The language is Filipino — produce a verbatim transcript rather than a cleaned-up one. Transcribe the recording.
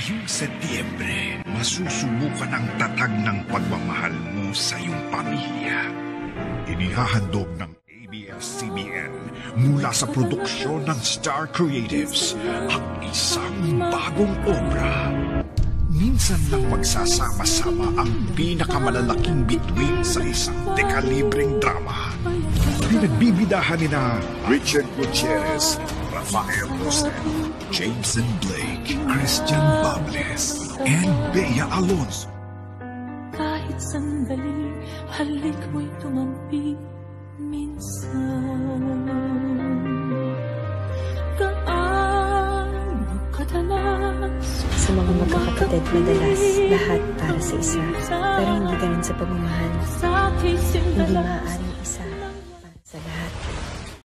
Ngayong Setyembre, masusubukan ang tatag ng pagmamahal mo sa iyong pamilya. Inihahandog ng A B S C B N mula sa produksyon ng Star Creatives ang isang bagong obra. Minsan lang magsasama-sama ang pinakamalalaking bituin sa isang dekalibreng drama. Pinagbibidahan ni na Richard Gutierrez, Rafael Rosel, Jameson Blake, Christian Bables, and Bea Alonso. Kahit sandali, halik mo'y tumampi minsan. Gaano kadalas sa mga magkakapatid, madalas lahat para sa isa. Pero hindi ganun sa pagmamahal. Hindi maaaring